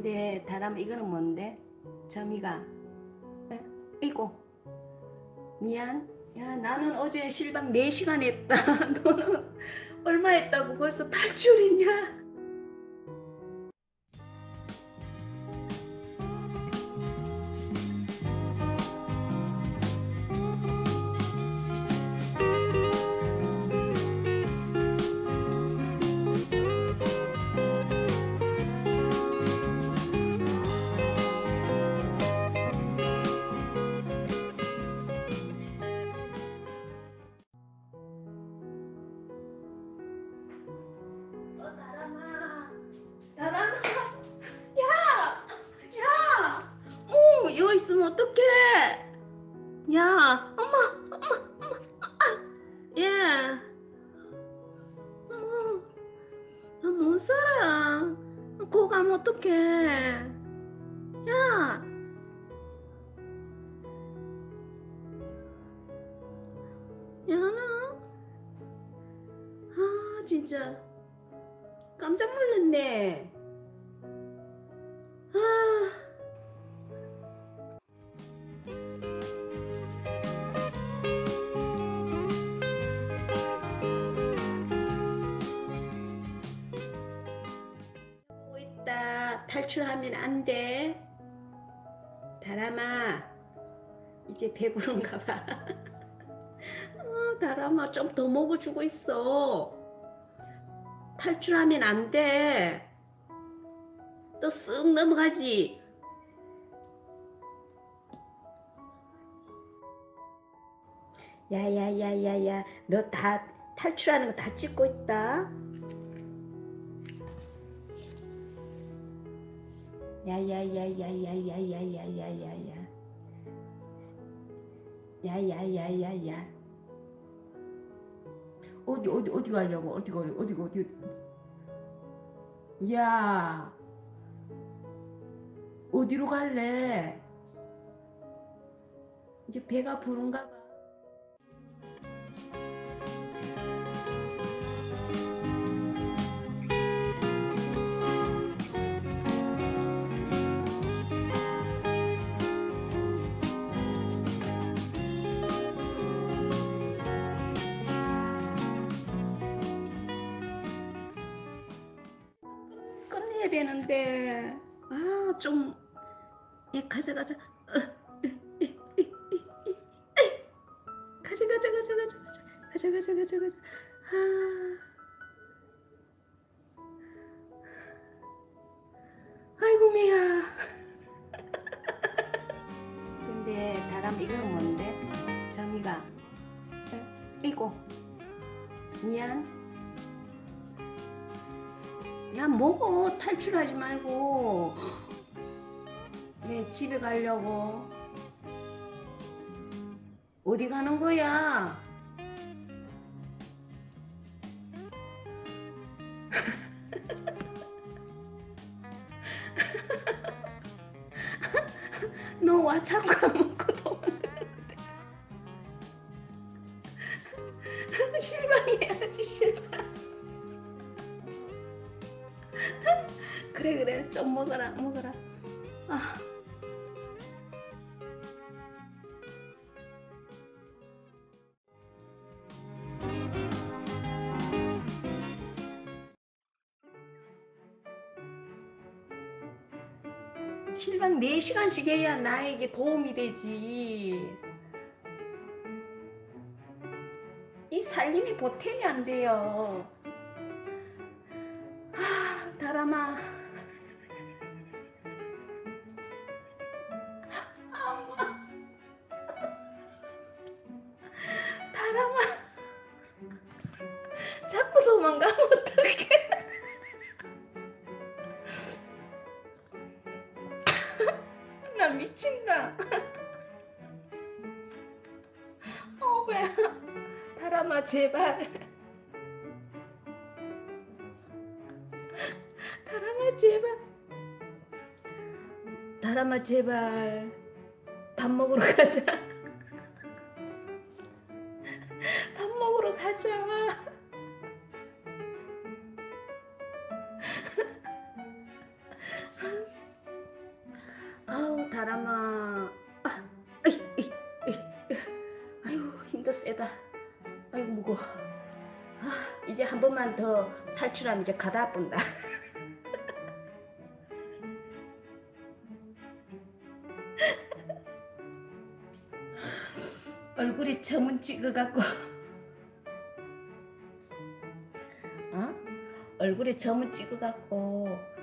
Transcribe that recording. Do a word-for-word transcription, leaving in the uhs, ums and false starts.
근데 다람아 이거는 뭔데? 점이가 에? 이거 미안. 야 나는 어제 실방 네 시간 했다. 너는 얼마 했다고 벌써 탈출이냐? 어 다람아 다람아 야! 야! 오 여기 있으면 어떡해? 야 엄마 엄마 엄마 아, 예 어머 나 못 살아. 거 가면 어떡해? 야 야나 아 진짜 깜짝 놀랐네. 아 보고 있다. 탈출하면 안 돼. 다람아 이제 배부른가 봐. 어, 다람아 좀 더 먹어주고 있어. 탈출하면 안 돼. 또 쓱 넘어가지. 야야야야야 너 다 탈출하는 거 다 찍고 있다. 야야야야야야야야야야야 야야야야야 어디 어디 어디 가려고 어디 가려 어디 어디 어디 야 어디로 갈래? 이제 배가 부른가 봐. 끝내야 되는데 아좀 예, 가자 가자 어, 에, 에, 에, 에, 에. 가자 가자 가자 가자 가자 가자 가자 가자 가자 아 아이고 매야. 근데 다람 이거는 뭔데? 점이가 에? 이거 미안. 야 먹어. 탈출하지 말고. 왜 집에 가려고? 어디 가는 거야? 너 와 자꾸 안 먹고 도망가는데. 실망해야지 실망. 그래 그래 좀 먹어라 먹어라. 아. 실방 네 시간씩 해야 나에게 도움이 되지. 이 살림이 보탬이 안 돼요. 아, 다람아. 엄마. 다람아. 자꾸 도망가면 어떡해. 나 미친다. 어 배야. 다람아 제발. 다람아 제발. 다람아 제발. 밥 먹으러 가자. 밥 먹으러 가자. 세다. 아이고 무거워. 아, 이제 한 번만 더 탈출하면 이제 가다 아픈다. 얼굴이 점은 찍어갖고 어? 얼굴에 점은 찍어갖고